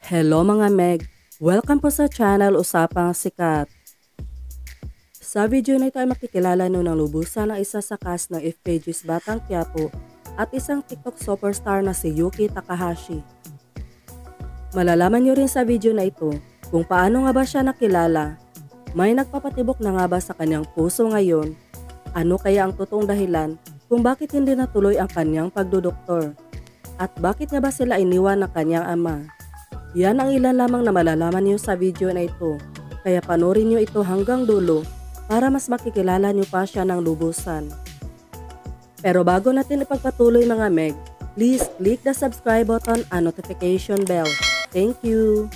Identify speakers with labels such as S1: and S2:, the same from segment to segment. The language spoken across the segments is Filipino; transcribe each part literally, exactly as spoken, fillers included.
S1: Hello mga Meg! Welcome po sa channel Usapang Sikat. Sa video na ito ay makikilala nyo ng lubusan ng isa sa cast ng F P G's Batang Quiapo at isang TikTok superstar na si Yuki Takahashi. Malalaman nyo rin sa video na ito kung paano nga ba siya nakilala, may nagpapatibok na nga ba sa kanyang puso ngayon, ano kaya ang totoong dahilan kung bakit hindi natuloy ang kanyang pagdodoktor, at bakit nga ba sila iniwan ng kanyang ama. Yan ang ilan lamang na malalaman niyo sa video na ito, kaya panoorin niyo ito hanggang dulo para mas makikilala niyo pa siya ng lubusan. Pero bago natin ipagpatuloy mga Meg, please click the subscribe button and notification bell. Thank you!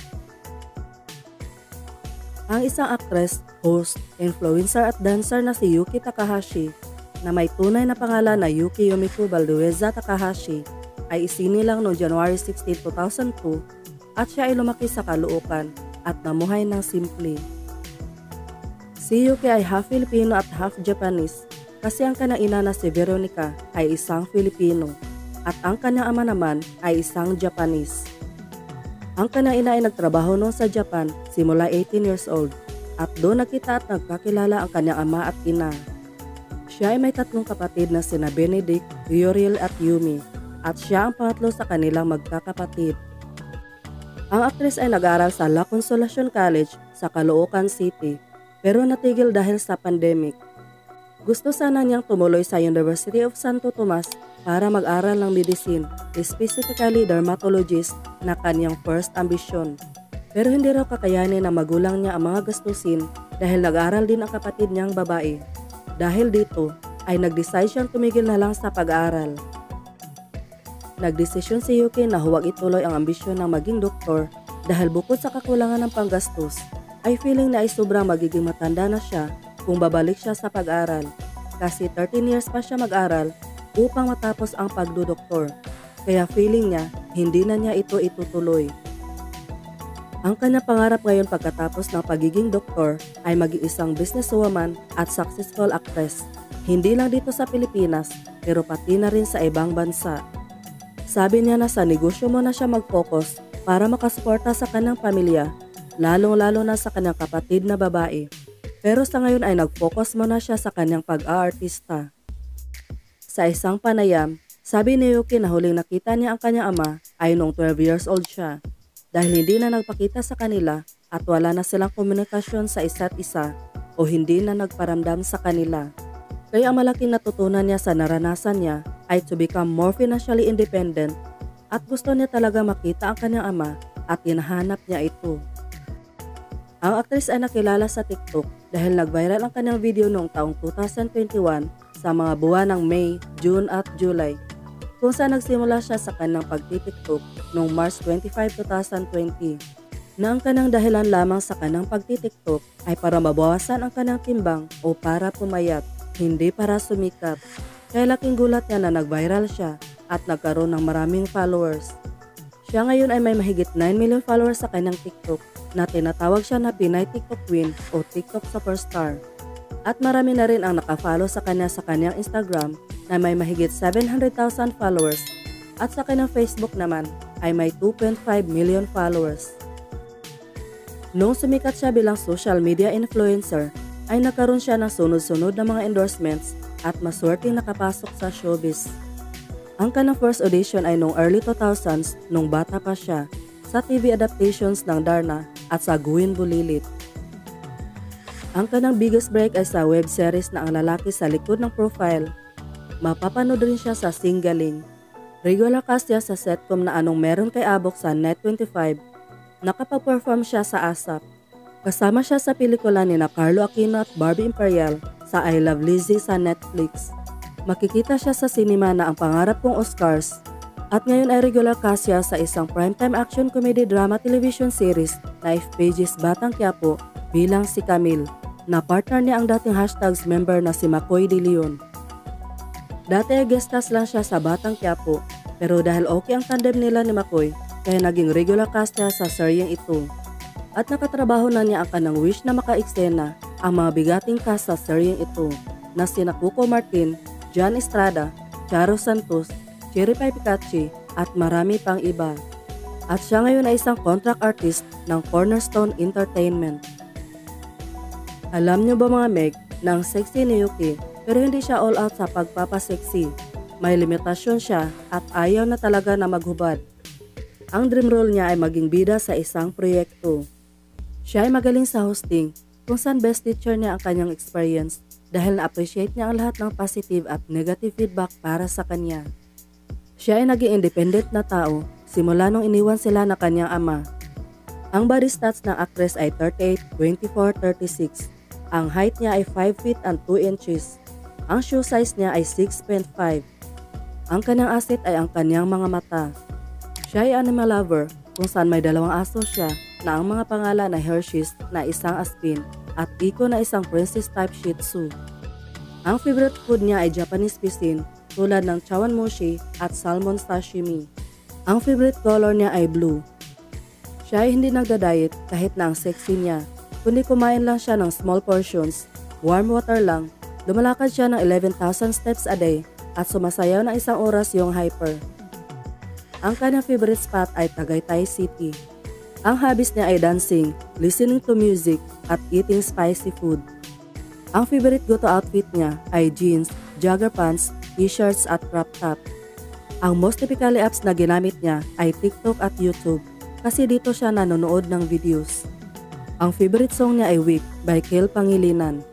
S1: Ang isang actress, host, influencer at dancer na si Yuki Takahashi, na may tunay na pangalan na Yuki Yumiko Baldueza Takahashi, ay isinilang noong January sixteenth, two thousand two, at siya ay lumaki sa Caloocan at namuhay ng simple. Si Yuki ay half Filipino at half Japanese kasi ang kanyang ina na si Veronica ay isang Filipino at ang kanyang ama naman ay isang Japanese. Ang kanyang ina ay nagtrabaho noon sa Japan simula eighteen years old at doon nakita at nagkakilala ang kanyang ama at ina. Siya ay may tatlong kapatid na sina Benedict, Uriel at Yumi at siya ang pangatlo sa kanilang magkakapatid. Ang aktres ay nag-aral sa La Consolacion College sa Caloocan City pero natigil dahil sa pandemic. Gusto sana niyang tumuloy sa University of Santo Tomas para mag-aral ng medicine, specifically dermatologist na kanyang first ambisyon. Pero hindi raw kakayanin ng magulang niya ang mga gastusin dahil nag-aral din ang kapatid niyang babae. Dahil dito ay nag-decide siyang tumigil na lang sa pag-aaral. Nagdesisyon si Yuki na huwag ituloy ang ambisyon ng maging doktor dahil bukod sa kakulangan ng panggastos, ay feeling na ay sobrang magiging matanda na siya kung babalik siya sa pag-aral kasi thirteen years pa siya mag-aral upang matapos ang pagdodoktor, kaya feeling niya hindi na niya ito itutuloy. Ang kanyang pangarap ngayon pagkatapos ng pagiging doktor ay maging isang businesswoman at successful actress, hindi lang dito sa Pilipinas pero pati na rin sa ibang bansa. Sabi niya na sa negosyo mo na siya mag-focus para makasuporta sa kanyang pamilya, lalong-lalo na sa kanyang kapatid na babae. Pero sa ngayon ay nag-focus mo na siya sa kanyang pag-aartista. Sa isang panayam, sabi ni Yuki na huling nakita niya ang kanyang ama ay noong twelve years old siya dahil hindi na nagpakita sa kanila at wala na silang komunikasyon sa isa't isa o hindi na nagparamdam sa kanila. Kaya ang malaking natutunan niya sa naranasan niya ay to become more financially independent at gusto niya talaga makita ang kanyang ama at hinahanap niya ito. Ang aktris ay nakilala sa TikTok dahil nag-viral ang kanyang video noong taong two thousand twenty-one sa mga buwan ng May, June at July, kung saan nagsimula siya sa kanyang pagtitiktok noong March twenty-fifth, two thousand twenty, na ang kanyang dahilan lamang sa kanyang pagtitiktok ay para mabawasan ang kanyang timbang o para pumayat, hindi para sumikat. Kaya laking gulat niya na nag-viral siya at nagkaroon ng maraming followers. Siya ngayon ay may mahigit nine million followers sa kanyang TikTok na tinatawag siya na Pinay TikTok Queen o TikTok Superstar. At marami na rin ang nakafollow sa kanya sa kanyang Instagram na may mahigit seven hundred thousand followers at sa kanyang Facebook naman ay may two point five million followers. Noong sumikat siya bilang social media influencer, ay nagkaroon siya ng sunod-sunod na mga endorsements at maswerteng nakapasok sa showbiz. Ang kanyang first audition ay noong early two thousands nung bata pa siya sa T V adaptations ng Darna at sa Guwin Bulilit. Ang kanyang biggest break ay sa web series na Ang Lalaki sa Likod ng Profile. Mapapanood rin siya sa Singaling. Regular cast siya sa sitcom na Anong Meron Kay Abok sa Net twenty-five. Nakapag-perform siya sa ASAP. Kasama siya sa pelikula ni na Carlo Aquino at Barbie Imperial sa I Love Lizzie sa Netflix. Makikita siya sa sinema na Ang Pangarap Kong Oscars. At ngayon ay regular cast siya sa isang primetime action comedy drama television series na F P G's Batang Quiapo bilang si Camille, na partner niya ang dating hashtags member na si Makoy De Leon. Dati ay guest cast lang siya sa Batang Quiapo, pero dahil okay ang tandem nila ni Makoy, kaya naging regular cast niya sa seryeng ito. At nakatrabaho na niya ang kanang wish na maka-eksena ang mga bigating cast sa seryeng ito na sina Coco Martin, John Estrada, Charo Santos, Cherry Pie Picachi at marami pang iba. At siya ngayon ay isang contract artist ng Cornerstone Entertainment. Alam niyo ba mga Meg, na ang sexy ni Yuki pero hindi siya all out sa pagpapaseksi. May limitasyon siya at ayaw na talaga na maghubad. Ang dream role niya ay maging bida sa isang proyekto. Siya ay magaling sa hosting kung saan best teacher niya ang kanyang experience dahil na-appreciate niya ang lahat ng positive at negative feedback para sa kanya. Siya ay naging independent na tao simula nung iniwan sila na kanyang ama. Ang body stats ng actress ay thirty-eight, twenty-four, thirty-six. Ang height niya ay five feet and two inches. Ang shoe size niya ay six point five. Ang kanyang asset ay ang kanyang mga mata. Siya ay animal lover kung saan may dalawang aso siya na ang mga pangalan na Hershey's na isang aspin at Iko na isang princess type Shih Tzu. Ang favorite food niya ay Japanese cuisine tulad ng chawanmushi at salmon sashimi. Ang favorite color niya ay blue. Siya ay hindi nagda-diet kahit na ang sexy niya, kundi kumain lang siya ng small portions, warm water lang, lumalakad siya ng eleven thousand steps a day at sumasayaw na isang oras yung hyper. Ang kanyang favorite spot ay Tagaytay City. Ang hobbies niya ay dancing, listening to music, at eating spicy food. Ang favorite go-to outfit niya ay jeans, jogger pants, t-shirts at crop top. Ang most typically apps na ginamit niya ay TikTok at YouTube kasi dito siya nanonood ng videos. Ang favorite song niya ay Weak by Kel Pangilinan.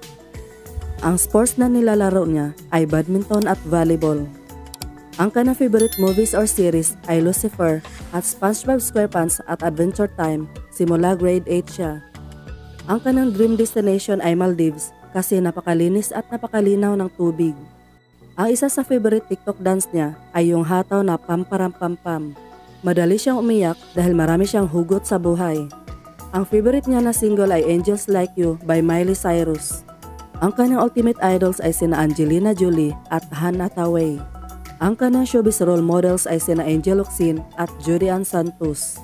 S1: Ang sports na nilalaro niya ay badminton at volleyball. Ang kanyang favorite movies or series ay Lucifer at SpongeBob SquarePants at Adventure Time simula grade eight siya. Ang kanyang dream destination ay Maldives kasi napakalinis at napakalinaw ng tubig. Ang isa sa favorite TikTok dance niya ay yung hataw na pamparampampam. Madali siyang umiyak dahil marami siyang hugot sa buhay. Ang favorite niya na single ay Angels Like You by Miley Cyrus. Ang kanyang ultimate idols ay sina Angelina Jolie at Anne Hathaway. Ang kanyang showbiz role models ay sina Angel Locsin at Judy Ann Santos.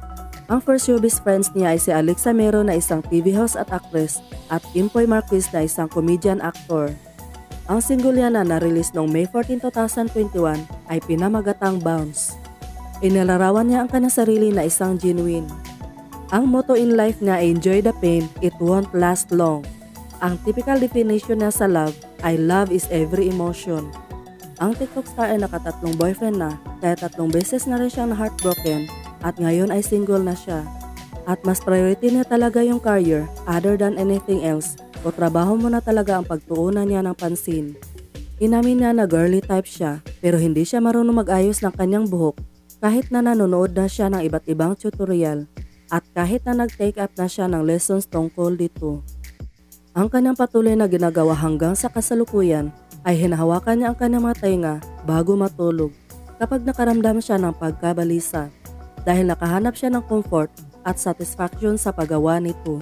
S1: Ang first showbiz friends niya ay si Alexa Mero na isang T V host at actress at Impoy Marquez na isang comedian actor. Ang single niya na na-release noong May fourteenth, twenty twenty-one ay pinamagatang Bounce. Inilarawan niya ang kanyang sarili na isang genuine. Ang motto in life niya ay enjoy the pain, it won't last long. Ang typical definition niya sa love ay love is every emotion. Ang TikTok star ay nakatatlong boyfriend na kaya tatlong beses na rin siyang na-heartbroken at ngayon ay single na siya. At mas priority niya talaga yung career other than anything else o trabaho mo na talaga ang pagtuunan niya ng pansin. Inamin niya na girly type siya pero hindi siya marunong mag-ayos ng kanyang buhok kahit na nanonood na siya ng iba't ibang tutorial at kahit na nag-take up na siya ng lessons tungkol dito. Ang kanyang patuloy na ginagawa hanggang sa kasalukuyan ay hinahawakan niya ang kanyang mga tainga bago matulog kapag nakaramdam siya ng pagkabalisa dahil nakahanap siya ng comfort at satisfaction sa paggawa nito.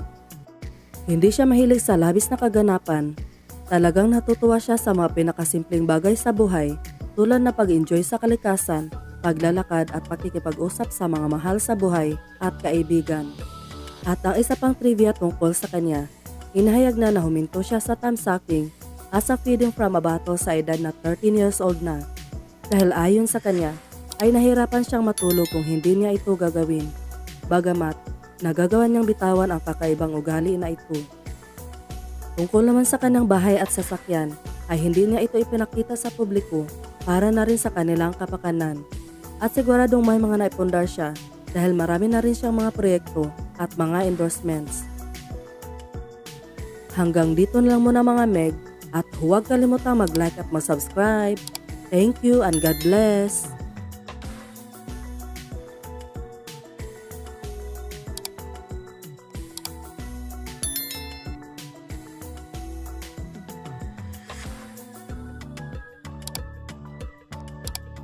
S1: Hindi siya mahilig sa labis na kaganapan. Talagang natutuwa siya sa mga pinakasimpleng bagay sa buhay tulad na pag-enjoy sa kalikasan, paglalakad at pakikipag-usap sa mga mahal sa buhay at kaibigan. At ang isa pang trivia tungkol sa kanya, inahayag na na huminto siya sa tamsaking as a feeding from a bottle sa edad na thirteen years old na dahil ayon sa kanya ay nahirapan siyang matulog kung hindi niya ito gagawin. Bagamat nagagawa niyang bitawan ang kakaibang ugali na ito. Tungkol naman sa kanyang bahay at sasakyan ay hindi niya ito ipinakita sa publiko para na rin sa kanilang kapakanan. At siguradong may mga naipundar siya dahil marami na rin siyang mga proyekto at mga endorsements. Hanggang dito na lang muna mga Meg. At huwag kalimutang mag-like at mag-subscribe. Thank you and God bless!